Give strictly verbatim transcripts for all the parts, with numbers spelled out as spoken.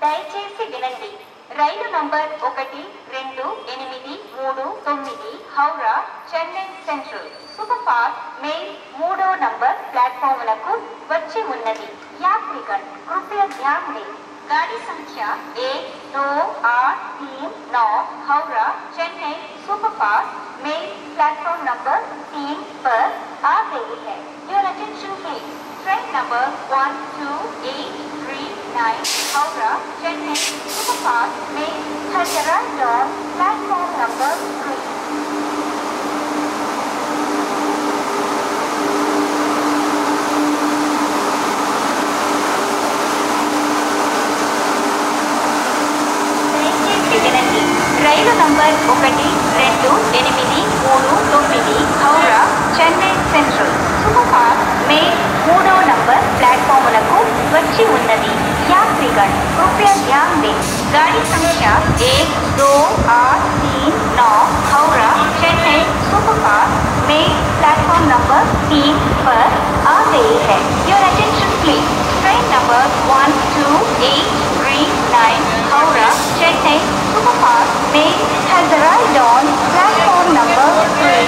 దయచేసి వినండి. రైలు నంబర్ ఒకటి రెండు ఎనిమిది మూడు తొమ్మిది Howrah Chennai central super fast mail మూడో నంబర్ ప్లాట్ఫాములకు వచ్చి ఉన్నది. यात्रीगण कृपया ध्यान दें. गाड़ी संख्या एक दो आठ तीन नौ Howrah Chennai superfast mail platform number तीन पर आ गई है. Your attention please. Train number one two eight three nine Howrah Chennai superfast mail has arrived on platform number three. రైలు నంబర్ ఒకటి రెండు ఎనిమిది మూడు తొమ్మిది Howrah Chennai central super fast mail మూడో నంబర్ ప్లాట్ఫాములకు వచ్చి ఉన్నది. यात्रीगण कृपया ध्यान दें. गाड़ी संख्या एक दो आठ तीन नौ Howrah Chennai superfast mail platform number तीन पर आ गई है. Your attention please. Train number one two eight three nine Howrah Chennai superfast mail has arrived on platform number three.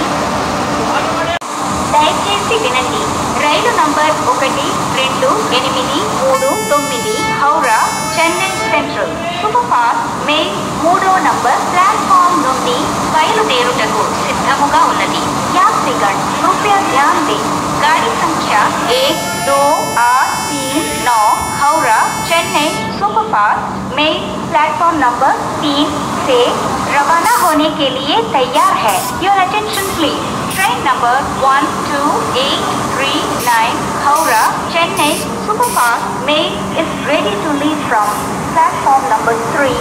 దయచేసి వినండి. రైలు నంబర్ ఒకటి రెండు ఎనిమిది మూడు తొమ్మిది Howrah Chennai central super fast mail మూడో నంబర్ ప్లాట్ఫామ్ నుండి బయలుదేరుటకు సిద్ధముగా ఉన్నది. यात्रीगण कृपया ध्यान दें. गाड़ी संख्या एक दो आठ तीन नौ Howrah Chennai superfast mail platform number तीन से रवाना होने के लिए तैयार है. Your attention please. Train number one two eight three nine Howrah Chennai superfast mail is ready to leave from platform number three.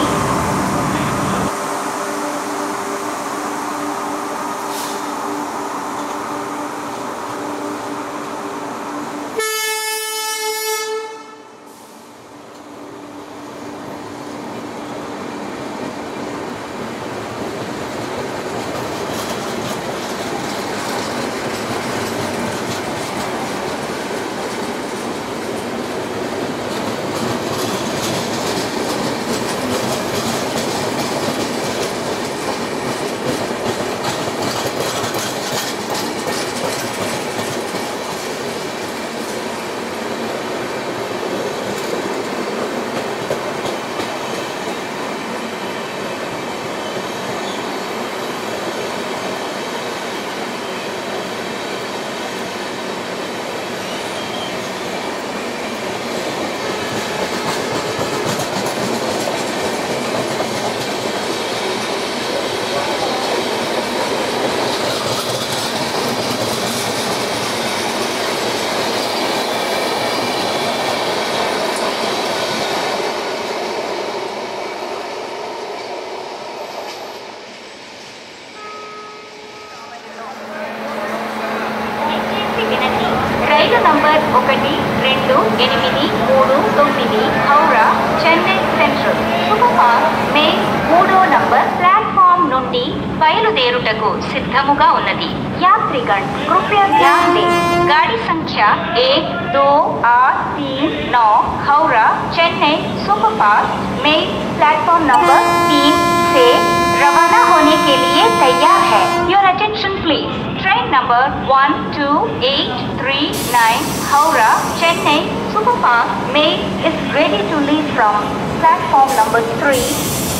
రైలు నంబర్ ఒకటి రెండు ఎనిమిది మూడు తొమ్మిది Howrah Chennai central super fast mail మూడో నంబర్ ప్లాట్ఫామ్ నుండి బయలుదేరుటకు సిద్ధముగా ఉన్నది. यात्रीगण कृपया ध्यान दें. गाड़ी संख्या एक दो आठ तीन नौ Howrah Chennai superfast mail platform number तीन से रवाना होने के लिए तैयार है. Your attention please. Train number one two eight three nine Howrah Chennai superfast mail is ready to leave from platform number three.